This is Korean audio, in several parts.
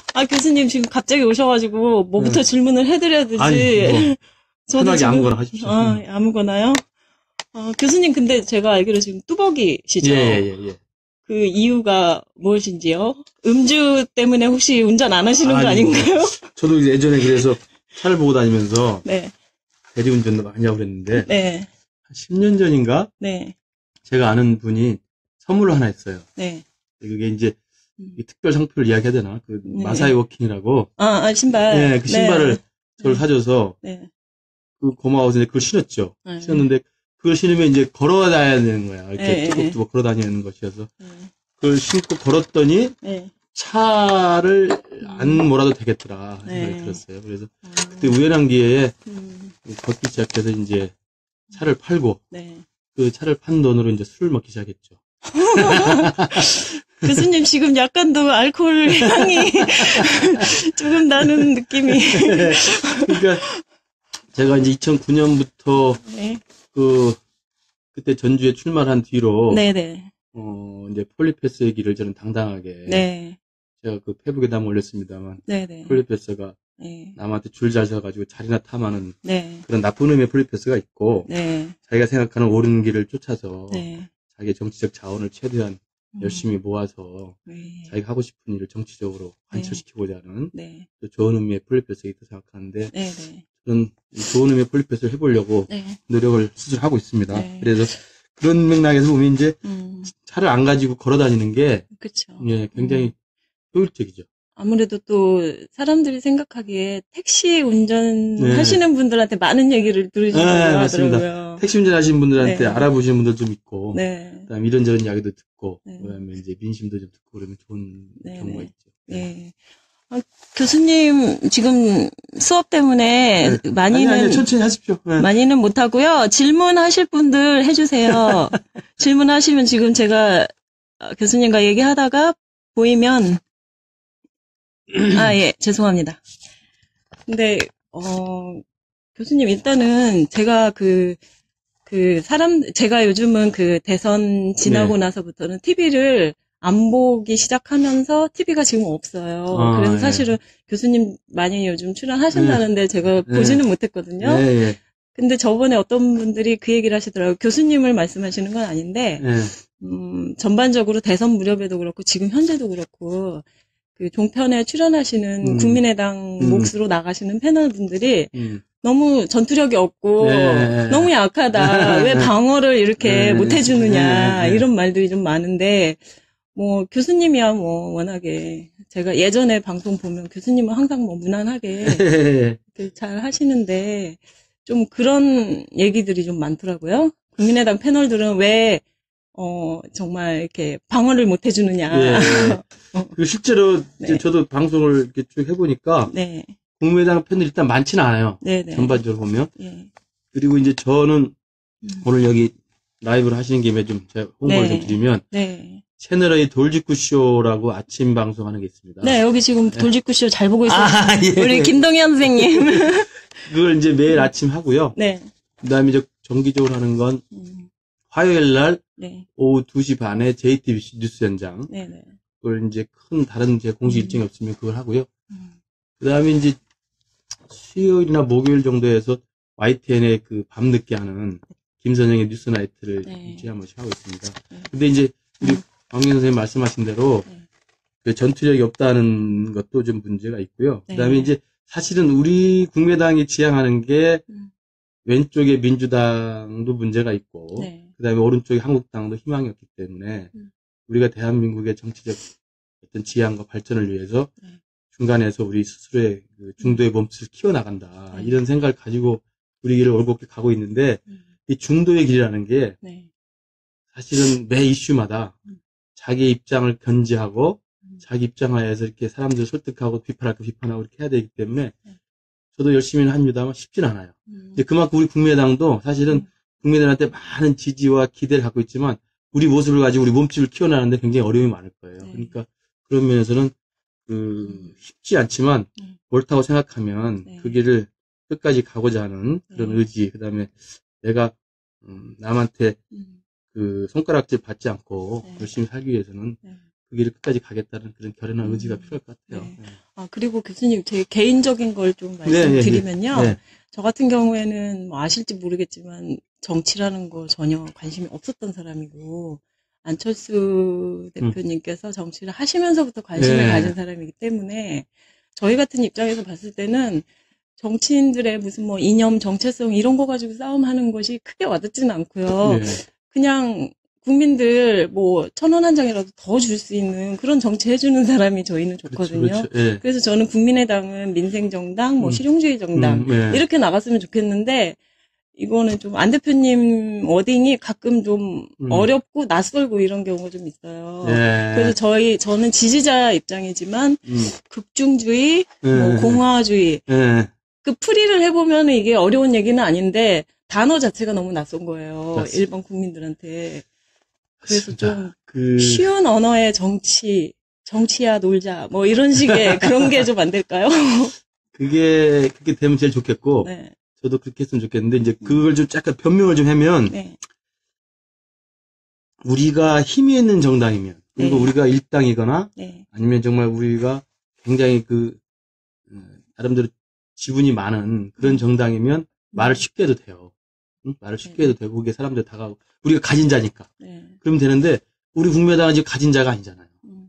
교수님 지금 갑자기 오셔가지고 뭐부터 네. 질문을 해드려야 되지. 아니, 저도 편하게 지금, 아무거나 하십시오. 아무거나요? 교수님 근데 제가 알기로 지금 뚜벅이시죠? 예. 그 이유가 무엇인지요? 음주 때문에 혹시 운전 안 하시는 거 아닌가요? 저도 예전에 그래서 차를 보고 다니면서 네. 대리운전도 많이 하고 그랬는데 네. 한 10년 전인가 네. 제가 아는 분이 선물을 하나 했어요. 네. 그게 이제 이 특별 상표를 이야기해야 되나? 그 네. 마사이 워킹이라고. 신발. 네, 그 신발을 저를 사줘서 네. 그 고마워서 이제 그걸 신었죠. 네. 신었는데 그걸 신으면 이제 걸어 다녀야 되는 거야. 이렇게 네. 뚜벅뚜벅 걸어 다니는 것이어서 그걸 신고 걸었더니 차를 안 몰아도 되겠더라 생각이 들었어요. 그래서 그때 우연한 기회에 걷기 시작해서 이제 차를 팔고 그 차를 판 돈으로 이제 술을 먹기 시작했죠. 교수님 지금 약간 더 알코올 향이 조금 나는 느낌이. 그러니까 제가 이제 2009년부터 그때 전주에 출마한 뒤로 이제 폴리페스의 길을 저는 당당하게 제가 그 페북에다 올렸습니다만 폴리페스가 남한테 줄 잘 서가지고 자리나 탐하는 그런 나쁜 의미의 폴리페스가 있고 자기가 생각하는 옳은 길을 쫓아서 자기의 정치적 자원을 최대한 열심히 모아서 자기가 하고 싶은 일을 정치적으로 관철시키고자 하는 또 좋은 의미의 폴리페스가 있다고 생각하는데 저는 좋은 의미의 폴리페스를 해보려고 노력을 스스로 하고 있습니다. 그래서 그런 맥락에서 보면 이제 차를 안 가지고 걸어 다니는 게 굉장히 효율적이죠. 아무래도 또 사람들이 생각하기에 택시 운전하시는 분들한테 많은 얘기를 들으신다고 하더라고요. 택시 운전하시는 분들한테 알아보시는 분들 좀 있고 그다음에 이런저런 이야기도 듣고 그다음에 이제 민심도 좀 듣고 그러면 좋은 경우가 있죠. 교수님 지금 수업 때문에 많이는 천천히 하십시오. 많이는 못 하고요. 질문하실 분들 해주세요. 질문하시면 지금 제가 교수님과 얘기하다가 보이면 죄송합니다. 근데 교수님 일단은 제가 제가 요즘은 그 대선 지나고 나서부터는 TV를 안 보기 시작하면서 TV가 지금 없어요. 그래서 사실은 교수님 많이 요즘 출연하신다는데 제가 보지는 못했거든요. 근데 저번에 어떤 분들이 그 얘기를 하시더라고요. 교수님을 말씀하시는 건 아닌데 전반적으로 대선 무렵에도 그렇고 지금 현재도 그렇고 그 종편에 출연하시는 국민의당 몫으로 나가시는 패널 분들이 너무 전투력이 없고 너무 약하다. 왜 방어를 이렇게 못 해주느냐 이런 말들이 좀 많은데 뭐 교수님이야 뭐 워낙에 제가 예전에 방송 보면 교수님은 항상 뭐 무난하게 잘 하시는데 좀 그런 얘기들이 좀 많더라고요. 국민의당 패널들은 왜 정말 이렇게 방어를 못 해주느냐. 실제로 저도 방송을 이렇게 쭉 해보니까 국민의당 패널이 일단 많지는 않아요. 전반적으로 보면. 그리고 이제 저는 오늘 여기 라이브를 하시는 김에 좀 제가 홍보를 좀 드리면 채널A 돌직구쇼라고 아침 방송하는 게 있습니다. 네, 여기 지금 돌직구쇼 잘 보고 있어요. 우리 김동현 선생님. 그걸 이제 매일 아침 하고요. 그 다음에 정기적으로 하는 건 화요일 날 오후 2시 반에 JTBC 뉴스 현장. 그걸 이제 큰 다른 제 공식 일정이 없으면 그걸 하고요. 그 다음에 이제 수요일이나 목요일 정도에서 YTN의 그 밤늦게 하는 김선영의 뉴스나이트를 일주일에 한 번씩 하고 있습니다. 근데 이제 우리 박민 선생님 말씀하신 대로 그 전투력이 없다는 것도 좀 문제가 있고요. 그 다음에 이제 사실은 우리 국민의당이 지향하는 게 왼쪽에 민주당도 문제가 있고 그 다음에 오른쪽에 한국당도 희망이 없기 때문에 우리가 대한민국의 정치적 어떤 지향과 발전을 위해서 중간에서 우리 스스로의 그 중도의 몸짓을 키워나간다. 이런 생각을 가지고 우리 길을 올곧게 가고 있는데 이 중도의 길이라는 게 사실은 매 이슈마다 자기의 입장을 견지하고 자기 입장하에서 이렇게 사람들을 설득하고 비판할 거 비판하고 이렇게 해야 되기 때문에 저도 열심히는 합니다만 쉽진 않아요. 근데 그만큼 우리 국민의당도 사실은 국민들한테 많은 지지와 기대를 갖고 있지만 우리 모습을 가지고 우리 몸집을 키워나가는데 굉장히 어려움이 많을 거예요. 그러니까 그런 면에서는 쉽지 않지만 옳다고 생각하면 그 길을 끝까지 가고자 하는 그런 의지, 그 다음에 내가 남한테 그 손가락질 받지 않고 열심히 살기 위해서는 그 길을 끝까지 가겠다는 그런 결연한 의지가 필요할 것 같아요. 그리고 교수님, 제 개인적인 걸 좀 말씀드리면요. 네. 저 같은 경우에는 뭐 아실지 모르겠지만 정치라는 거 전혀 관심이 없었던 사람이고, 안철수 대표님께서 정치를 하시면서부터 관심을 가진 사람이기 때문에 저희 같은 입장에서 봤을 때는 정치인들의 무슨 뭐 이념, 정체성 이런 거 가지고 싸움하는 것이 크게 와닿지는 않고요. 그냥 국민들 뭐 1,000원 한 장이라도 더 줄 수 있는 그런 정치 해주는 사람이 저희는 좋거든요. 그렇죠. 그래서 저는 국민의당은 민생정당, 뭐 실용주의 정당 이렇게 나갔으면 좋겠는데 이거는 좀 안 대표님 워딩이 가끔 좀 어렵고 낯설고 이런 경우가 좀 있어요. 그래서 저는 지지자 입장이지만 극중주의, 뭐 공화주의 그 풀이를 해보면 이게 어려운 얘기는 아닌데 단어 자체가 너무 낯선 거예요. 맞습니다. 일반 국민들한테. 그래서 좀 쉬운 언어의 정치야 놀자 뭐 이런 식의 그런 게 좀 안 될까요? 그렇게 되면 제일 좋겠고. 네. 저도 그렇게 했으면 좋겠는데, 이제 그걸 좀 약간 변명을 좀 하면, 우리가 힘이 있는 정당이면, 그리고 우리가 일당이거나, 아니면 정말 우리가 굉장히 나름대로 지분이 많은 그런 정당이면 말을 쉽게 해도 돼요. 응? 말을 쉽게 해도 되고, 그게 사람들 다가오고, 우리가 가진 자니까. 그러면 되는데, 우리 국민의당은 지금 가진 자가 아니잖아요.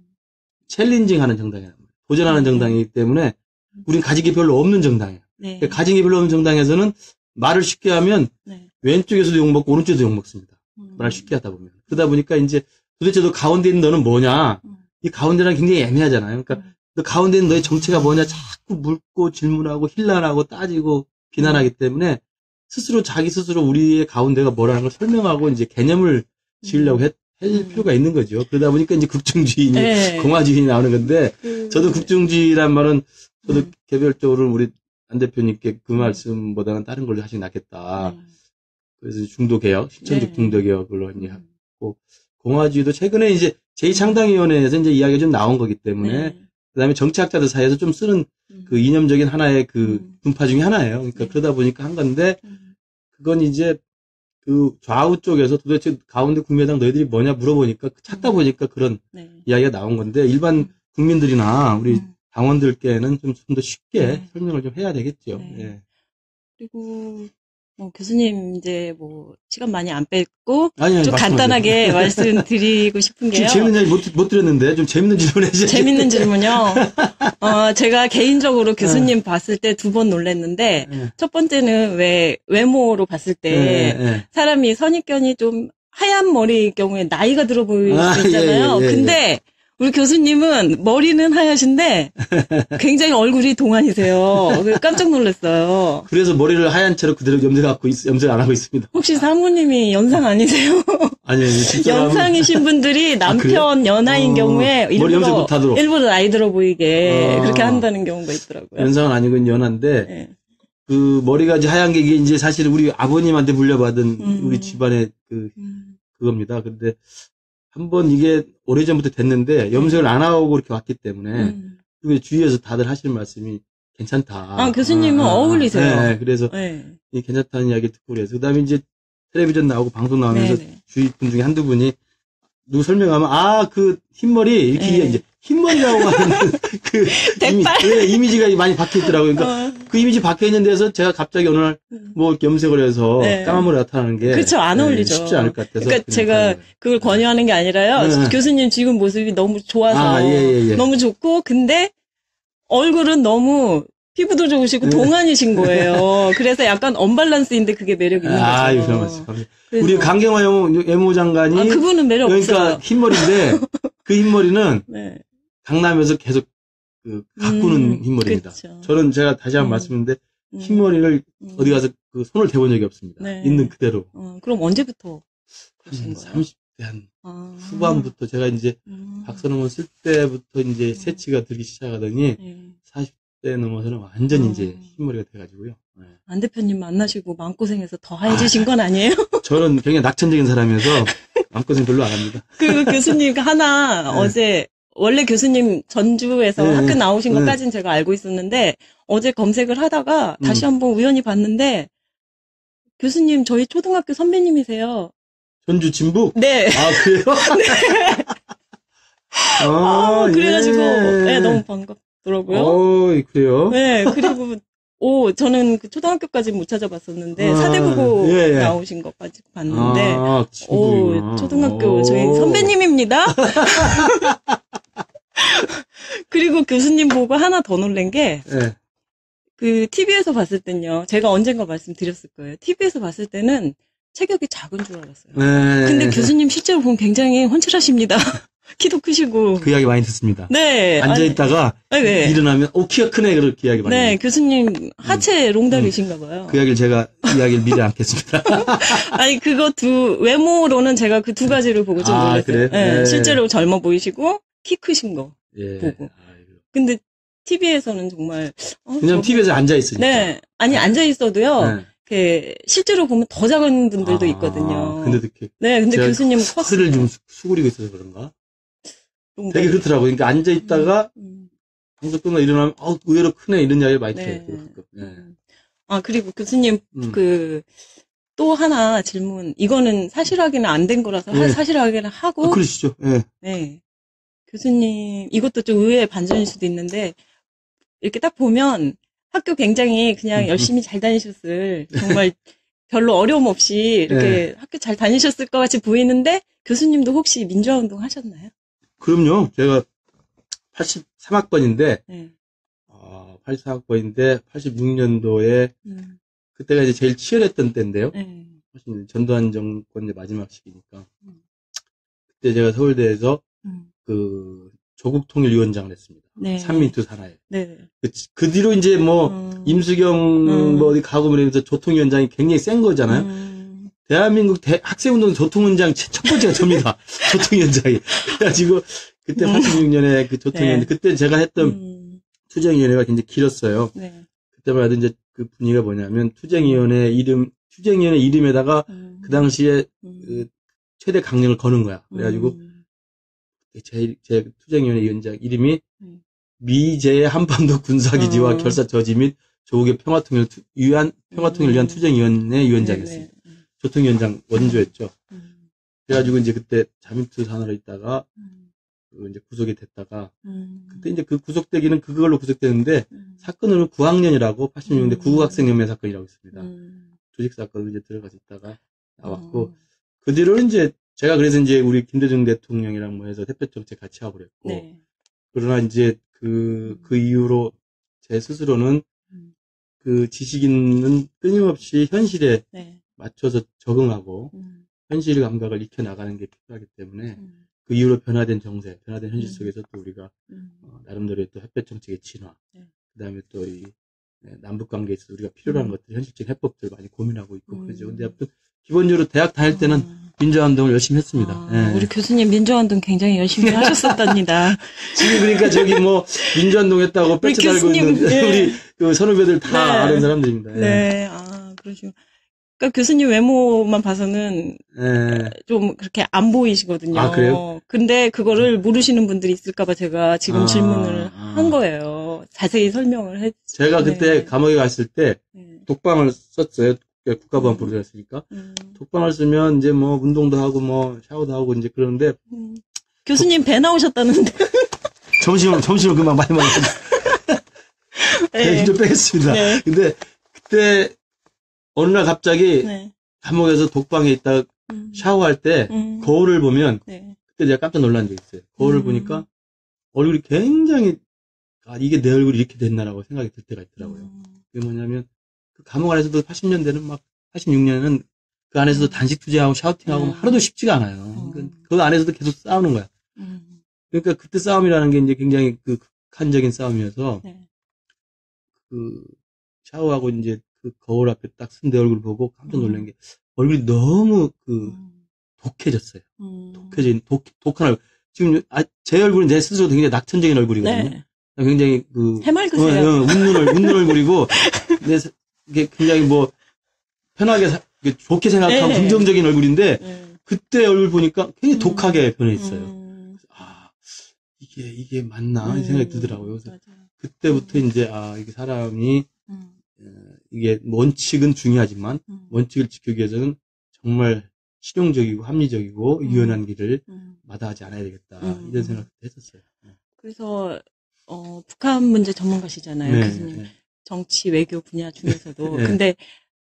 챌린징 하는 정당이란 말이에요. 도전하는 정당이기 때문에, 우린 가진 게 별로 없는 정당이에요. 가진 게 별로 없는 정당에서는 말을 쉽게 하면 왼쪽에서도 욕먹고 오른쪽에도 욕먹습니다. 말을 쉽게 하다 보면. 그러다 보니까 이제 도대체 너 가운데 있는 너는 뭐냐? 이 가운데랑 굉장히 애매하잖아요. 그러니까 너 가운데 있는 너의 정체가 뭐냐? 자꾸 묻고 질문하고 힐난하고 따지고 비난하기 때문에 자기 스스로 우리의 가운데가 뭐라는 걸 설명하고 이제 개념을 지으려고 할 필요가 있는 거죠. 그러다 보니까 이제 극중주의니 공화주의니 나오는 건데 저도 극중주의란 말은 저도 개별적으로 우리 안 대표님께 그 말씀보다는 다른 걸로 하시는 게 낫겠다. 그래서 중도개혁, 실천적 중도개혁을 이제 하고, 공화주의도 최근에 이제 제2창당위원회에서 이제 이야기가 좀 나온 거기 때문에, 그 다음에 정치학자들 사이에서 좀 쓰는 그 이념적인 하나의 분파 중에 하나예요. 그러니까 그러다 보니까 한 건데, 그건 이제 그 좌우 쪽에서 도대체 가운데 국민의당 너희들이 뭐냐 물어보니까, 찾다 보니까 그런 이야기가 나온 건데, 일반 국민들이나 우리 당원들께는 좀 더 쉽게 설명을 좀 해야 되겠죠. 그리고 뭐 교수님 이제 뭐 시간 많이 안 뺐고 좀 간단하게 말씀드리고 싶은 게요. 재밌는 이야기 못 드렸는데 좀 재밌는 질문 해주세요. 재밌는 질문요. 제가 개인적으로 교수님 봤을 때 2번 놀랐는데 첫 번째는 외모로 봤을 때 사람이 선입견이 좀 하얀 머리일 경우에 나이가 들어 보일 수 있잖아요. 근데 우리 교수님은 머리는 하얗신데 굉장히 얼굴이 동안이세요. 깜짝 놀랐어요. 그래서 머리를 하얀 채로 그대로 염색 안 하고 있습니다. 혹시 사모님이 연상 아니세요? 아니요, 진짜. 연상이신 분들이 남편 연하인 경우에 일부러 나이 들어 보이게 그렇게 한다는 경우가 있더라고요. 연상은 아니고 연한데 그 머리가 이제 하얀 게 이제 사실 우리 아버님한테 물려받은 우리 집안의 그겁니다. 근데 한번 이게 오래전부터 됐는데 염색을 안 하고 이렇게 왔기 때문에 그리고 주위에서 다들 하시는 말씀이 괜찮다. 교수님은 어울리세요. 네, 그래서 괜찮다는 이야기 듣고 그래서 그다음에 이제 텔레비전 나오고 방송 나오면서 주위 분 중에 한두 분이 누구 설명하면 그 흰머리 이렇게 이제 흰머리라고 하는 그 이미지가 많이 박혀 있더라고요. 그러니까 그 이미지 박혀 있는 데서 제가 갑자기 어느 날 뭐 염색을 해서 까만 머리 나타나는 게 그렇죠. 안 어울리죠. 쉽지 않을 것 같아서. 그러니까 제가 그걸 권유하는 게 아니라요. 교수님 지금 모습이 너무 좋아서 너무 좋고 근데 얼굴은 너무 피부도 좋으시고 동안이신 거예요. 그래서 약간 언밸런스인데 그게 매력 있는 거죠. 그런 말씀. 우리 강경화 외무 장관이 그분은 매력 그러니까 없어요. 흰머리인데 그 흰머리는 강남에서 계속 가꾸는 흰머리입니다. 그쵸. 저는 제가 다시 한번 말씀드리는데 흰머리를 어디 가서 그 손을 대본 적이 없습니다. 있는 그대로. 그럼 언제부터? 한 30대 후반부터 제가 이제 박사논문 쓸 때부터 이제 새치가 들기 시작하더니 40대 넘어서는 완전 이제 흰머리가 돼가지고요. 안 대표님 만나시고 마음고생해서 더 하얘지신 건 아니에요? 저는 굉장히 낙천적인 사람이어서 마음고생 별로 안 합니다. 그 교수님 어제 원래 교수님 전주에서 학교 나오신 것까지는 제가 알고 있었는데 어제 검색을 하다가 다시 한번 우연히 봤는데 교수님 저희 초등학교 선배님이세요. 전주 진북? 네. 그래요? 네. 그래가지고 너무 반갑. 찾아봤더라고요. 그래요? 네, 그리고, 저는 그 초등학교까지 못 찾아봤었는데, 사대부고 예. 나오신 것까지 봤는데, 친구이구나. 초등학교 저희 선배님입니다. 그리고 교수님 보고 하나 더 놀란 게, 예. 그 TV에서 봤을 땐요, 제가 언젠가 말씀드렸을 거예요. TV에서 봤을 때는 체격이 작은 줄 알았어요. 네. 근데 교수님 실제로 보면 굉장히 훤칠하십니다. 키도 크시고. 그 이야기 많이 듣습니다. 네. 앉아있다가 네. 일어나면 키가 크네 그렇게 이야기 많이 네. 교수님 하체 롱다리신가 봐요. 그 이야기를 이야기를 미리 않겠습니다. 아니 그거 외모로는 제가 그 두 가지를 보고 좀 놀랐어요. 그래? 네. 실제로 젊어 보이시고 키 크신 거 예. 보고. 근데 TV에서는 정말 그냥 TV에서 앉아있으니까. 네. 아니 앉아있어도요. 실제로 보면 더 작은 분들도 있거든요. 근데도 이렇게. 네, 근데 교수님은 컸을 좀 수그리고 있어서 그런가? 되게 그렇더라고요. 그러니까 앉아있다가, 방송 끝나 일어나면, 의외로 크네, 이런 이야기를 많이 들어요. 네. 그리고 교수님, 또 하나 질문. 이거는 사실 확인은 안 된 거라서 사실 확인을 하고. 그러시죠. 네. 네. 교수님, 이것도 좀 의외의 반전일 수도 있는데, 이렇게 딱 보면, 학교 굉장히 그냥 열심히 잘 다니셨을, 정말 별로 어려움 없이 이렇게 학교 잘 다니셨을 것 같이 보이는데, 교수님도 혹시 민주화운동 하셨나요? 그럼요. 제가 83학번인데, 83학번인데, 86년도에, 그때가 이제 제일 치열했던 때인데요. 사실 전두환 정권 이제 마지막 시기니까. 그때 제가 서울대에서 조국통일위원장을 했습니다. 네. 삼민투 산하에. 네. 그 뒤로 이제 임수경 어디 가고 그러면서 조통위원장이 굉장히 센 거잖아요. 대한민국 학생운동 조통위원장 첫 번째가 접니다. 조통위원장이. 그래가지고 그때 86년에 그 조통위원장, 그때 제가 했던 투쟁위원회가 굉장히 길었어요. 네. 그때마다 이제 그 분위기가 뭐냐면 투쟁위원회 이름에다가 그 당시에 그 최대 강령을 거는 거야. 그래가지고 제 투쟁위원회 위원장 이름이 미제의 한반도 군사기지와 결사 저지 및 조국의 평화통일을 위한 투쟁위원회 위원장이었습니다. 조통위원장 원조였죠. 그래가지고 이제 그때 자민투 산하로 있다가 이제 구속이 됐다가 그때 이제 그 구속되기는 그걸로 구속되는데 사건으로 9학년이라고 86년대 구국학생연맹 사건이라고 있습니다. 조직 사건으로 이제 들어가서 있다가 나왔고 그 뒤로는 이제 제가 그래서 이제 우리 김대중 대통령이랑 뭐 해서 햇볕 정책 같이 하고 그랬고. 네. 그러나 이제 그 이후로 제 스스로는 그 지식인은 끊임없이 현실에 맞춰서 적응하고 현실 감각을 익혀 나가는 게 필요하기 때문에 그 이후로 변화된 정세, 변화된 현실 속에서 또 우리가 나름대로의 또 햇볕 정책의 진화, 그다음에 또 이 남북 관계에 있어서 우리가 필요로 하는 것들, 현실적인 해법들 많이 고민하고 있고 그러죠. 근데 아무튼 기본적으로 대학 다닐 때는 민주화운동을 열심히 했습니다. 네. 우리 교수님 민주화운동 굉장히 열심히 하셨었답니다. 지금 그러니까 저기 뭐 민주화운동 했다고 뺏쳐 달고 있는 우리 그 선후배들 다 아는 사람들입니다. 네, 그러시고. 그러니까 교수님 외모만 봐서는 좀 그렇게 안 보이시거든요. 그래요? 근데 그거를 모르시는 분들이 있을까봐 제가 지금 질문을 한 거예요. 자세히 설명을 해. 제가 그때 감옥에 갔을 때 독방을 썼어요. 국가보안부로 되었으니까. 독방을 쓰면 이제 뭐 운동도 하고 뭐 샤워도 하고 이제 그러는데. 교수님 배 나오셨다는데. 점심을 금방 많이 먹었는데. 배 좀 빼겠습니다. 네. 근데 그때 어느 날 갑자기 감옥에서 독방에 있다가 샤워할 때 거울을 보면 그때 내가 깜짝 놀란 적이 있어요. 거울을 보니까 얼굴이 굉장히 이게 내 얼굴이 이렇게 됐나라고 생각이 들 때가 있더라고요. 그게 뭐냐면 그 감옥 안에서도 80년대는 막 86년에는 그 안에서도 단식 투쟁하고 샤우팅하고 하루도 쉽지가 않아요. 그 안에서도 계속 싸우는 거야. 그러니까 그때 싸움이라는 게 이제 굉장히 그 극한적인 싸움이어서 그 샤워하고 이제 그 거울 앞에 딱 쓴 내 얼굴 보고 깜짝 놀란 게 얼굴이 너무 독해졌어요. 독한 얼굴. 지금 제 얼굴은 제 스스로도 굉장히 낙천적인 얼굴이거든요. 네. 굉장히 해맑으세요. 웃는 얼굴이고 이게 굉장히 뭐 편하게 좋게 생각하고 긍정적인 얼굴인데 그때 얼굴 보니까 굉장히 독하게 변해 있어요. 이게 맞나 이 생각이 들더라고요. 그래서 그때부터 이제 이게 사람이 이게 원칙은 중요하지만 원칙을 지키기 위해서는 정말 실용적이고 합리적이고 유연한 길을 마다하지 않아야 되겠다 이런 생각도 했었어요. 그래서 북한 문제 전문가시잖아요, 네, 교수님. 네. 정치, 외교 분야 중에서도. 네. 근데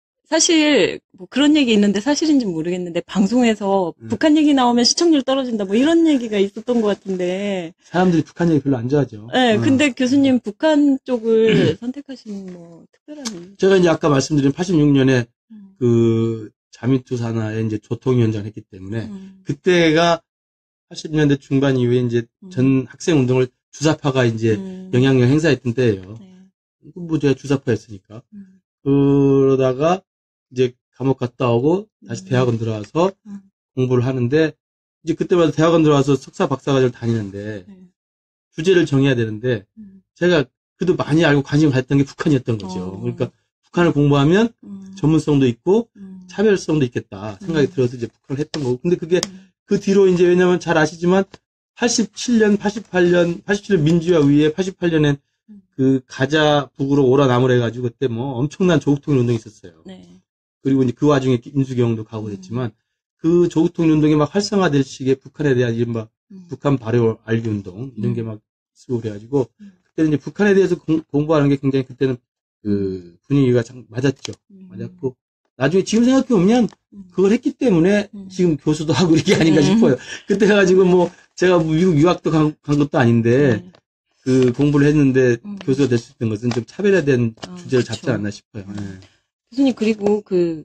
사실 뭐 그런 얘기 있는데 사실인지 모르겠는데 방송에서 북한 얘기 나오면 시청률 떨어진다 뭐 이런 얘기가 있었던 것 같은데 사람들이 북한 얘기 별로 안 좋아하죠. 네, 근데 교수님 북한 쪽을 선택하신 뭐 특별한 이유? 제가 이제 아까 말씀드린 86년에 그 자미투 산하에 이제 조통위원장을 했기 때문에 그때가 80년대 중반 이후에 이제 전 학생 운동을 주사파가 이제 영향력 행사했던 때예요. 네. 뭐 제가 주사파였으니까. 그러다가 이제 감옥 갔다 오고 다시 대학원 들어와서 공부를 하는데 이제 그때마다 대학원 들어와서 석사 박사과정을 다니는데 주제를 정해야 되는데 제가 그래도 많이 알고 관심을 가졌던 게 북한이었던 거죠. 그러니까 북한을 공부하면 전문성도 있고 차별성도 있겠다 생각이 들어서 이제 북한을 했던 거고. 근데 그게 그 뒤로 이제 왜냐면 잘 아시지만 87년, 87년 민주화 위에 88년엔 그 가자 북으로 오라 남으라 해가지고 그때 뭐 엄청난 조국통일 운동이 있었어요. 네. 그리고 이제 그 와중에 임수경도 가고 그랬지만 그 조국통일 운동이 막 활성화될 시기에 북한에 대한 이른바 북한 발효 알기 운동 이런 게 막 쓰고 그래가지고 그때는 이제 북한에 대해서 공부하는 게 굉장히 그때는 그 분위기가 참 맞았죠. 맞았고 나중에 지금 생각해보면 그걸 했기 때문에 지금 교수도 하고 이게 아닌가 싶어요. 그때 가지고 뭐 제가 미국 유학도 간 것도 아닌데 그 공부를 했는데 교수가 될 수 있던 것은 좀 차별에 대한 주제를 잡지 그렇죠. 않나 싶어요. 네. 교수님 그리고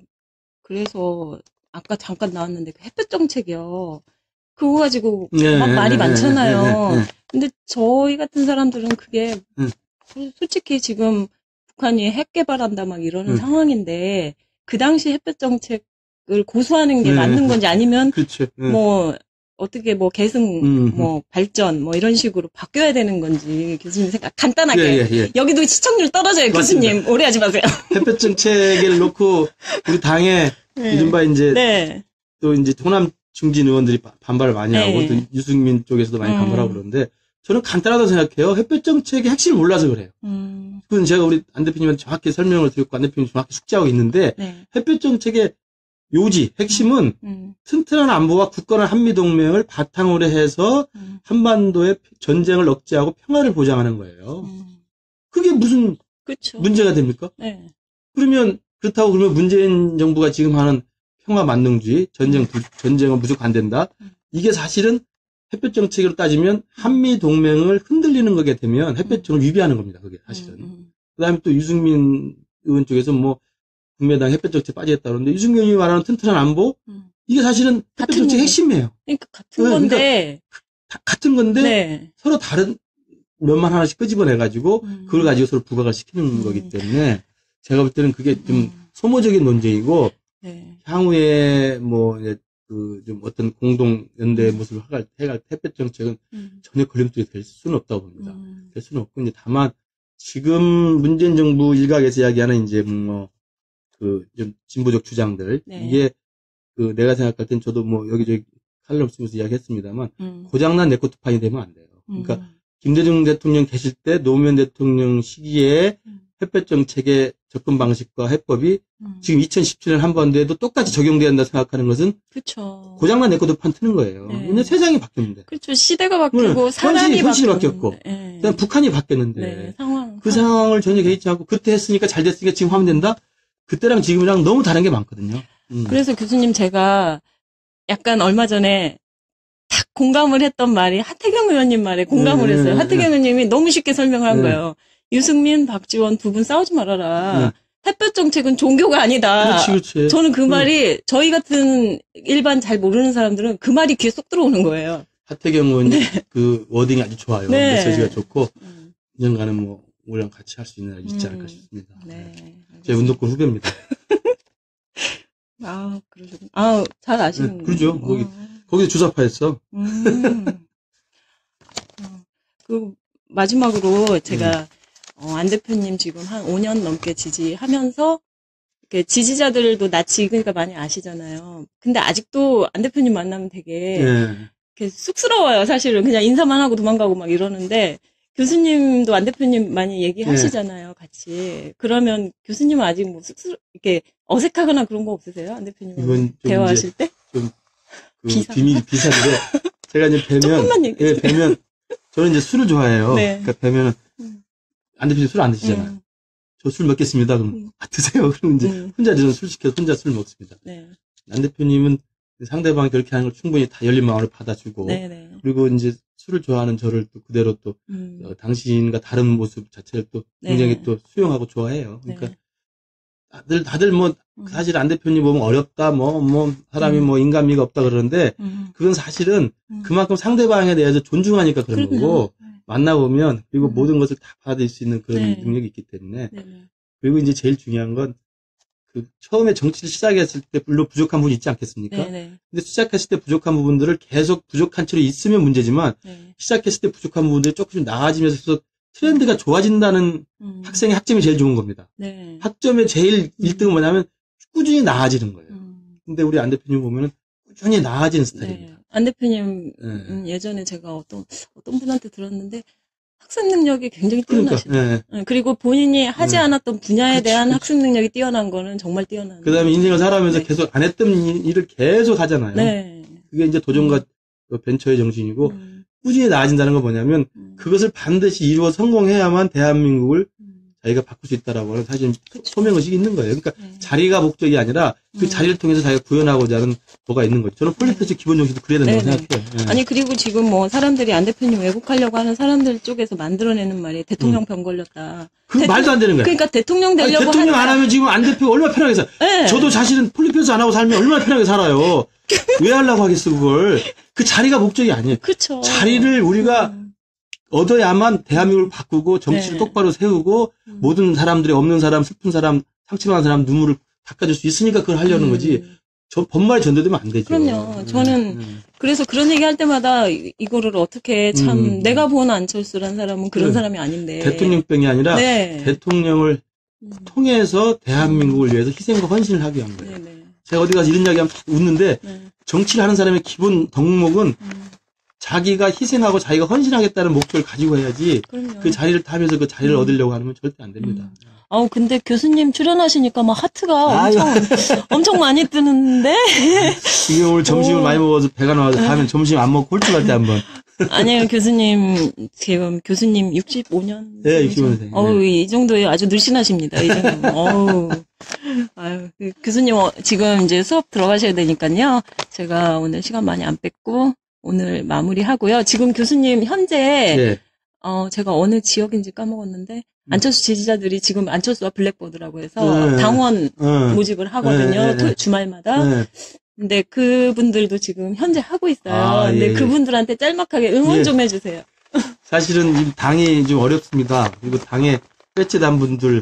그래서 아까 잠깐 나왔는데 그 햇볕 정책이요. 그거 가지고 막 말이 많잖아요. 근데 저희 같은 사람들은 그게 솔직히 지금 북한이 핵 개발한다 막 이러는 상황인데 그 당시 햇볕 정책을 고수하는 게 맞는 건지 아니면 그렇죠. 뭐 어떻게 뭐 계승 뭐 발전 뭐 이런 식으로 바뀌어야 되는 건지 교수님 생각 간단하게 여기도 시청률 떨어져요. 맞습니다. 교수님 오래하지 마세요. 햇볕 정책을 놓고 우리 당에 이른바 이제 또 이제 호남 중진 의원들이 반발을 많이 하고 또 유승민 쪽에서도 많이 반발하고 그러는데 저는 간단하다고 생각해요. 햇볕 정책의 핵심을 몰라서 그래요. 그건 제가 우리 안 대표님한테 정확히 설명을 드렸고 안 대표님 정확히 숙지하고 있는데 햇볕 정책의 요지, 핵심은 튼튼한 안보와 굳건한 한미동맹을 바탕으로 해서 한반도의 전쟁을 억제하고 평화를 보장하는 거예요. 그게 무슨 그쵸. 문제가 됩니까? 네. 그러면 문재인 정부가 지금 하는 평화 만능주의, 전쟁은 무조건 안 된다. 이게 사실은 햇볕 정책으로 따지면 한미동맹을 흔들리는 거게 되면 햇볕 정책을 위배하는 겁니다. 그게 사실은. 그다음에 또 유승민 의원 쪽에서 뭐 국민의당 햇볕 정책 빠지겠다 그러는데 유승민 의원이 말하는 튼튼한 안보 이게 사실은 햇볕 정책의 핵심이에요. 그러니까 같은 건데 같은 건데 서로 다른 면만 하나씩 끄집어내가지고 그걸 가지고 서로 부각을 시키는 거기 때문에 제가 볼 때는 그게 좀 소모적인 논쟁이고 향후에 뭐 좀 어떤 공동 연대의 모습을 해갈 햇볕 정책은 전혀 걸림돌이 될 수는 없다고 봅니다. 될 수는 없고 이제 다만 지금 문재인 정부 일각에서 이야기하는 이제 좀 진보적 주장들 이게 내가 생각할 땐 저도 뭐 여기저기 칼럼 쓰면서 이야기했습니다만 고장난 네코트판이 되면 안 돼요. 그러니까 김대중 대통령 계실 때 노무현 대통령 시기에 햇볕 정책의 접근 방식과 해법이 지금 2017년 한반도에도 똑같이 적용돼야 한다 생각하는 것은 그쵸. 고장난 네코트판 트는 거예요. 근데 세상이 바뀌었는데. 그렇죠. 시대가 바뀌고 사람이 현실이 바뀌었고 그다음 북한이 바뀌었는데 그 상황을 전혀 개의치 않고 그때 했으니까 잘 됐으니까 지금 하면 된다? 그때랑 지금이랑 너무 다른 게 많거든요. 그래서 교수님 제가 약간 얼마 전에 딱 공감을 했던 말이 하태경 의원님 말에 공감을 했어요. 하태경 의원님이 너무 쉽게 설명을 한 거예요. 유승민, 박지원 두 분 싸우지 말아라. 햇볕 정책은 종교가 아니다. 그렇지. 저는 그 말이 저희 같은 일반 잘 모르는 사람들은 그 말이 귀에 쏙 들어오는 거예요. 하태경 의원님 그 워딩이 아주 좋아요. 메시지가 좋고 언젠가는 뭐 우리랑 같이 할 수 있는 날 있지 않을까 싶습니다. 제 운동권 후배입니다. 아, 그러셨구나. 잘 아시는. 그러죠. 거기 주사파였어. 마지막으로 제가, 안 대표님 지금 한 5년 넘게 지지하면서, 지지자들도 낯이 익으니까 많이 아시잖아요. 근데 아직도 안 대표님 만나면 되게, 쑥스러워요, 사실은. 그냥 인사만 하고 도망가고 막 이러는데, 교수님도 안 대표님 많이 얘기하시잖아요, 같이. 그러면 교수님은 아직 뭐 이렇게 어색하거나 그런 거 없으세요? 안 대표님 이건 대화하실 때? 비밀 비사인데 제가 이제 뵈면 저는 이제 술을 좋아해요. 네. 그러니까 뵈면은 안 대표님 술 안 드시잖아요. 저 술 먹겠습니다. 그럼 드세요. 그럼 이제 혼자 저는 술 시켜서 혼자 술 먹습니다. 네. 안 대표님은 상대방이 그렇게 하는 걸 충분히 다 열린 마음으로 받아주고 네네. 그리고 이제 술을 좋아하는 저를 또 그대로 또 당신과 다른 모습 자체를 또 굉장히 또 수용하고 좋아해요. 그러니까 다들 뭐 사실 안 대표님 보면 어렵다 사람이 뭐 인간미가 없다 그러는데 그건 사실은 그만큼 상대방에 대해서 존중하니까 그런 거고 만나보면 그리고 모든 것을 다 받을 수 있는 그런 능력이 있기 때문에 그리고 이제 제일 중요한 건 그 처음에 정치를 시작했을 때 물론 부족한 부분이 있지 않겠습니까? 근데 시작했을 때 부족한 부분들을 계속 부족한 채로 있으면 문제지만 시작했을 때 부족한 부분들이 조금씩 나아지면서 트렌드가 좋아진다는 학생의 학점이 제일 좋은 겁니다. 학점의 제일 1등은 뭐냐면 꾸준히 나아지는 거예요. 근데 우리 안 대표님 보면은 꾸준히 나아지는 스타일입니다. 안 대표님 예전에 제가 어떤 분한테 들었는데 학습 능력이 굉장히 뛰어나시네요. 그리고 본인이 하지 않았던 분야에 대한 학습 능력이 뛰어난 거는 정말 뛰어난. 그다음에 인생을 살아가면서 계속 안 했던 일을 계속 하잖아요. 그게 이제 도전과 벤처의 정신이고 꾸준히 나아진다는 건 뭐냐면 그것을 반드시 이루어 성공해야만 대한민국을 자기가 바꿀 수 있다라고 하는 사실 소명의식이 있는 거예요. 그러니까 자리가 목적이 아니라 그 자리를 통해서 자기가 구현하고자 하는 뭐가 있는 거죠. 저는 폴리티스 기본 정신도 그래야 된다고 생각해요. 아니 그리고 지금 뭐 사람들이 안 대표님 왜곡하려고 하는 사람들 쪽에서 만들어내는 말이 대통령 병 걸렸다. 그 말도 안 되는 거예요. 그러니까 대통령 되려고 대통령 안 하면 지금 안 대표가 얼마나 편하게 살아요. 저도 사실은 폴리티스 안 하고 살면 얼마나 편하게 살아요. 왜 하려고 하겠어 그걸. 그 자리가 목적이 아니에요. 그쵸. 자리를 우리가 얻어야만 대한민국을 바꾸고 정치를 똑바로 세우고 모든 사람들이 없는 사람, 슬픈 사람, 상처받은 사람 눈물을 닦아줄 수 있으니까 그걸 하려는 거지. 저 번말이 전도되면 안 되죠. 그럼요. 저는 그래서 그런 얘기 할 때마다 이거를 어떻게 참 내가 본 안철수라는 사람은 그런 사람이 아닌데. 대통령병이 아니라 대통령을 통해서 대한민국을 위해서 희생과 헌신을 하기 위한 거예요. 제가 어디 가서 이런 이야기하면 웃는데 정치를 하는 사람의 기본 덕목은 자기가 희생하고 자기가 헌신하겠다는 목표를 가지고 해야지 그 자리를 타면서 그 자리를 얻으려고 하면 절대 안 됩니다. 근데 교수님 출연하시니까 막 하트가 엄청 많이 뜨는데? 이게 오늘 점심을 많이 먹어서 배가 나와서 다음엔 점심 안 먹고 홀쭉 갈 때 한번. 아니에요, 교수님. 지금 교수님 65년? 네, 65년생. 이 정도에 아주 늘씬하십니다. 이 정도. 교수님 지금 이제 수업 들어가셔야 되니까요. 제가 오늘 시간 많이 안 뺐고, 오늘 마무리하고요. 지금 교수님 현재 제가 어느 지역인지 까먹었는데 안철수 지지자들이 지금 안철수와 블랙보드라고 해서 당원 모집을 하거든요. 주말마다. 근데 그분들도 지금 현재 하고 있어요. 근데 그분들한테 짤막하게 응원 좀 해주세요. 사실은 이 당이 좀 어렵습니다. 그리고 당에 배치된 분들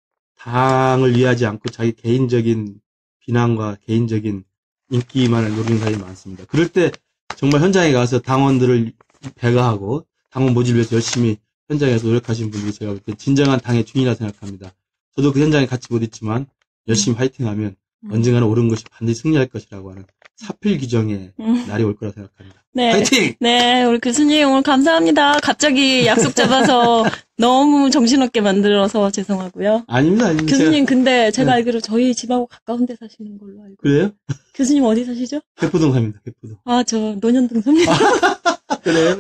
당을 위하지 않고 자기 개인적인 비난과 개인적인 인기만을 노리는 사람이 많습니다. 그럴 때 정말 현장에 가서 당원들을 배가하고 당원 모집을 위해서 열심히 현장에서 노력하신 분들이 제가 볼 때 진정한 당의 주인이라 생각합니다. 저도 그 현장에 같이 못 있지만 열심히 화이팅하면 언젠가는 옳은 것이 반드시 승리할 것이라고 하는 사필규정의 날이 올 거라 생각합니다. 화이팅! 네, 우리 교수님 오늘 감사합니다. 갑자기 약속 잡아서 너무 정신없게 만들어서 죄송하고요. 아닙니다. 교수님 근데 제가 알기로 저희 집하고 가까운 데 사시는 걸로 알고. 그래요? 교수님 어디 사시죠? 개포동 삽니다. 개포동. 저 논현동 삽니다. 그래요?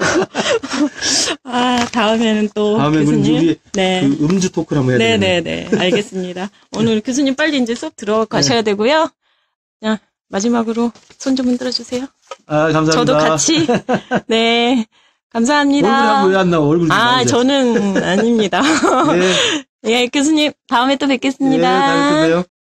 다음에는 또 교수님 우리 그 음주 토크를 한번 해야 되겠네요. 네네네. 알겠습니다. 오늘 교수님 빨리 이제 수업 들어가셔야 되고요. 자, 마지막으로 손 좀 흔들어 주세요. 감사합니다. 저도 같이. 네. 감사합니다. 얼굴이 왜 안 나와? 얼굴이 저는 아닙니다. 네. 예, 교수님 다음에 또 뵙겠습니다. 네, 다음에 또 봬요.